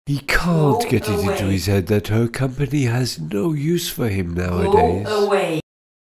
He can't Go get it into away. his head that her company has no use for him nowadays. Go away.